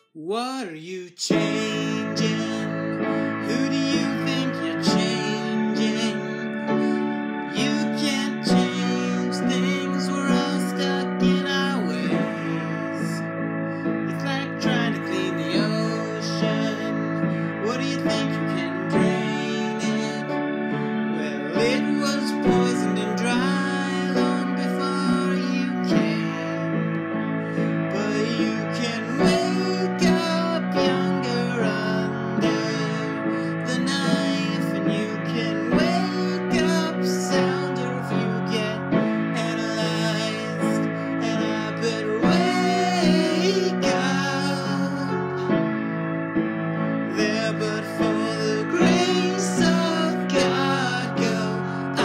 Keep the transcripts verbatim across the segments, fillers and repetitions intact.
What are you changing? Who do you think you're changing? You can't change things, we're all stuck in our ways. It's like trying to clean the ocean. What do you think you can drain it? Well, it was poisoned and dry long before you came. But you can wake up younger under the knife, and you can wake up sounder if you get analyzed. And I better wake up there, but for the grace of God go I.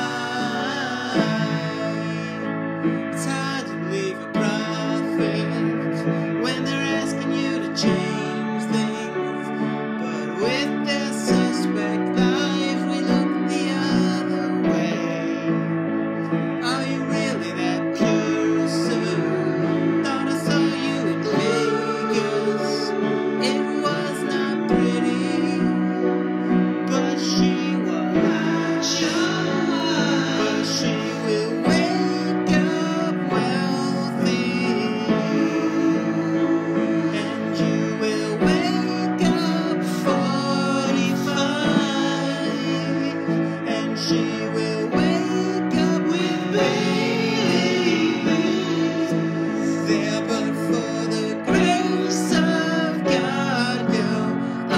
It's hard to believe a prophet when they're asking you to change things, but with their suspect lives we look the other way. Are you really that pure, sir? Thought I saw you in Vegas. It was not pretty, but she was. But she will wake up wealthy, and you will wake up forty-five, and she will wake up with babies there, but for the grace of God go I.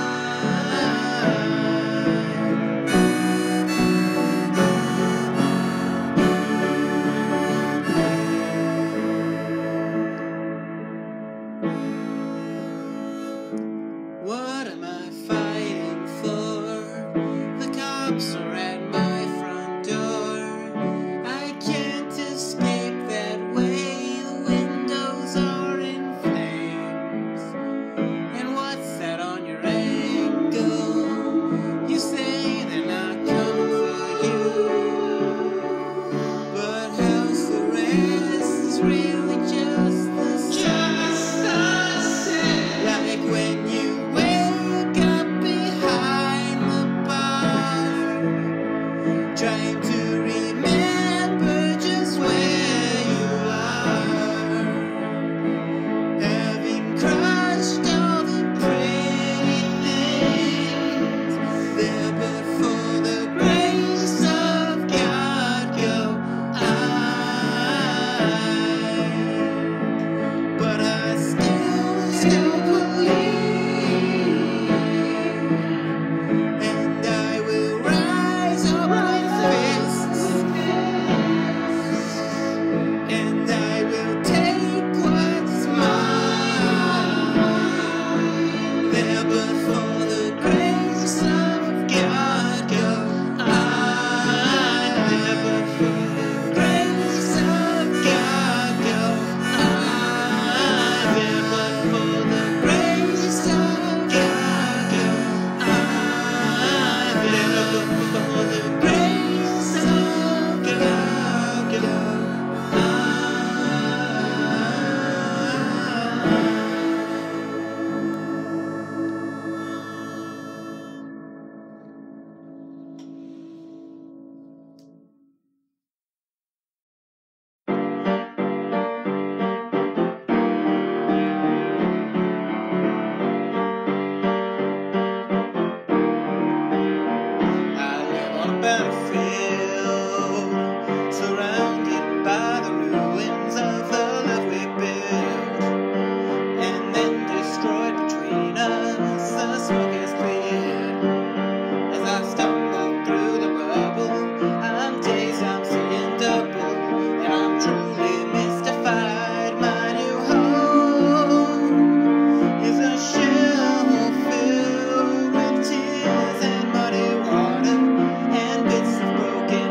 What am I fighting for? The cops are at my front door. I can't escape that way. The windows are in flames. And what's that on your ankle? You say they're not coming for you, but house arrest is really just the same. Like when you wake up behind the bar, trying to remember just where you are, having crushed all the pretty things there, but for the grace of God go I. But I still, still believe, and I will rise up with fists, and I will take what's mine there, but for the grace of God go I. There, but for the grace of God go I. There, but for the grace of God go I. There, but for the grace of God go I. I live on a battlefield, surrounded by the ruins of the life we built, and then destroyed between us. The smoke is cleared as I stumble through the rubble. I'm dazed, I'm seeing double, and I'm truly mystified. My new home is a shell filled with tears and muddy water and bits of broken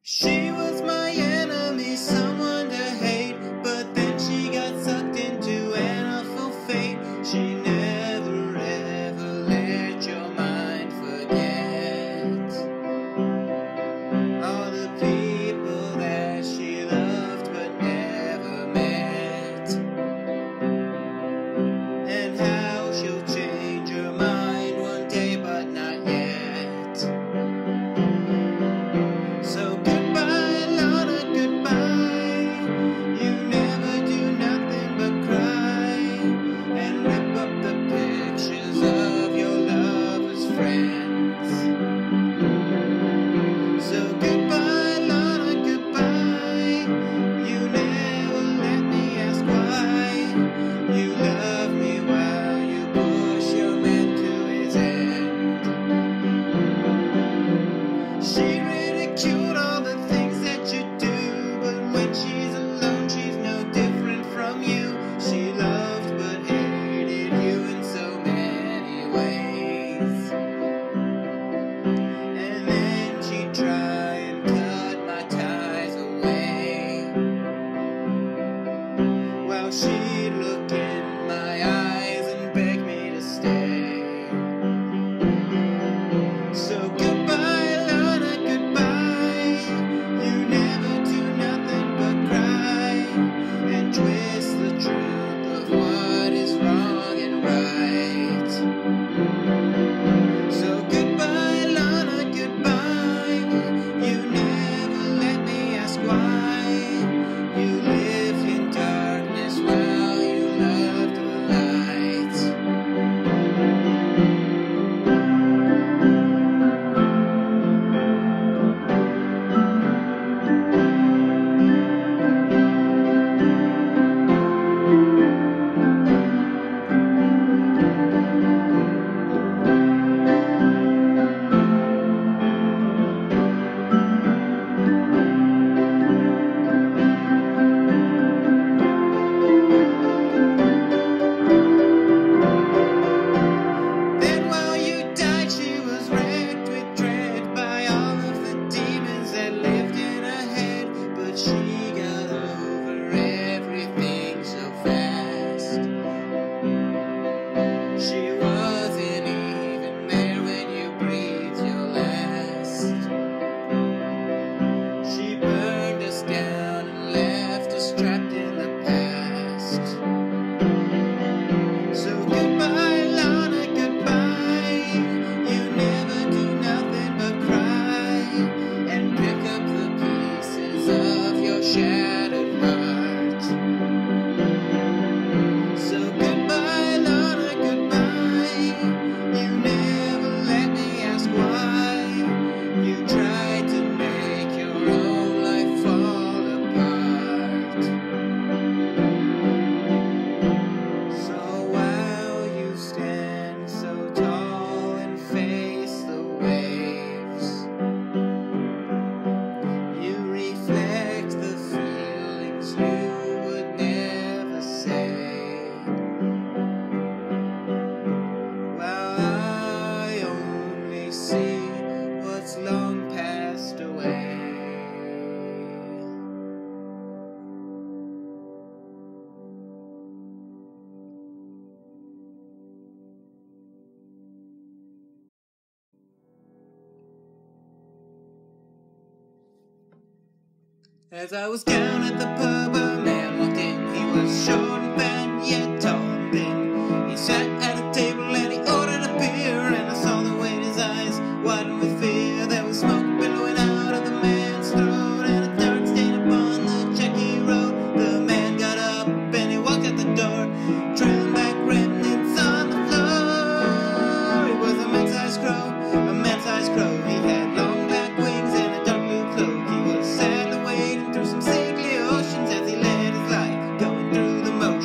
She was my enemy, someone to hate, but then she got sucked into an awful fate. She never ever let your mind forget all the people that she loved but never met, and how she'll change her mind one day but not yet. So goodbye, Lana, goodbye. You never do nothing but cry and rip up the pictures of your lover's friends. So goodbye, Lana, goodbye. You never let me ask why. You love me while you push your man to his end. She ridiculed all the things that you do, but when she's alone she's no different from you. She loved but hated you in so many ways, and then she'd try and cut my ties away, while she'd look in my eyes and beg me to stay. So goodbye, Lana, goodbye. You never do nothing but cry and twist the truth of what is wrong and right. So goodbye, Lana, goodbye. You never let me ask why. You lived in darkness while you loved the light. Then while you died she was wrecked with dread by all of the demons that lived in her head, but she got over everything so fast. She wasn't even there when you breathed your last. She burned us down and left us trapped in the past. So goodbye, Lana, goodbye. You never do nothing but cry and pick up the pieces of your shattered heart. So goodbye, Lana, goodbye. You never let me ask why. You tried to make your own life fall apart. So while you stand so tall and face the waves, you reflect the feelings you would never say, while I only see what's long passed away. As I was down at the pub, a man walked in. He was short and fat, yet tall and thin. He sat at a table and he ordered a beer, and I saw the way in his eyes widen with fear. There was smoke billowing out of the man's throat, and a dark stain upon the check he wrote. The man got up and he walked out the door, trailing back remnants on the floor. He was a man-sized crow, a man-sized crow. He had long black wings and a dark blue cloak. He was sadly wading through some sickly oceans as he led his life, going through the motions.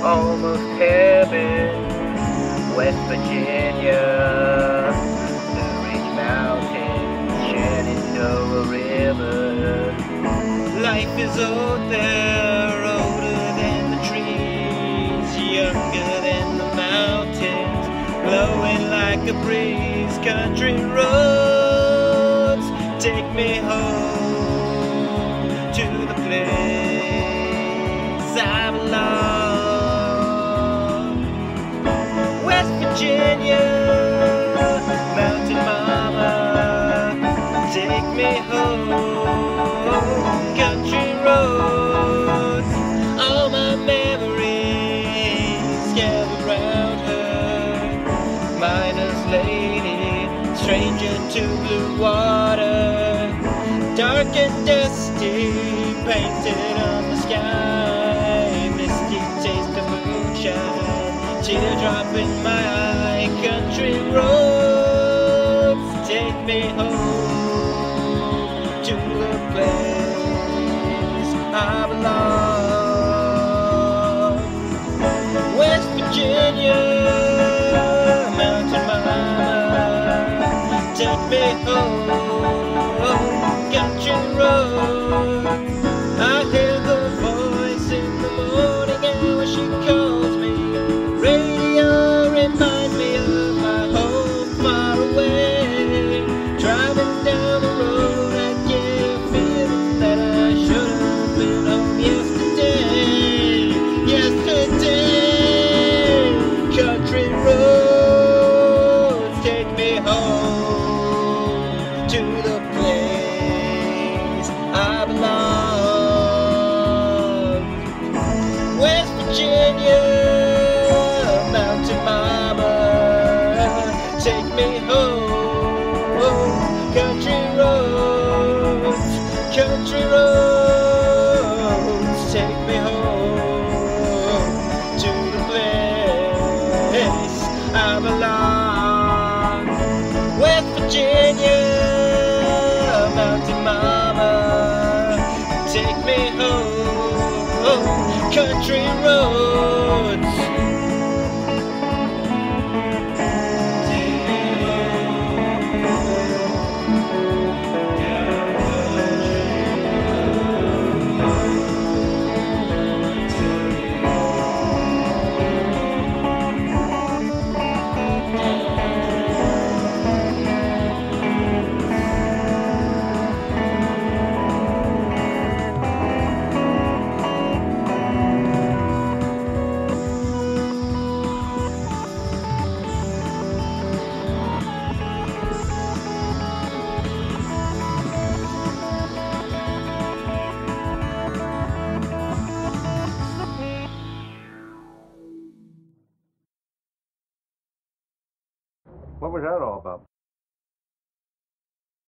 almost heaven. West Virginia, Blue Ridge Mountains, Shenandoah River. Life is old there, older than the trees, younger than the mountains, blowing like a breeze. Country roads take me home to the place I belong. West Virginia, mountain mama, take me home. Country roads, all my memories gather round her. Miner's lady, stranger to blue water, dark and dusty, painted on the sky. Misty taste of moonshine, teardrop in my eye. Country roads, take me home to the place I belong. West Virginia, mountain mama, take me home. Country roads, I hear the voice in the morning hour, she calls me. Radio reminds me of my home far away. Driving down the road, I get a feeling that I should have been home yesterday. Yesterday, country roads, take me home to the place I belong. West Virginia, mountain mama, take me home. Country roads, country roads, take me home to the place I belong. West Virginia, mountain mama, take me home. Country roads. What was that all about?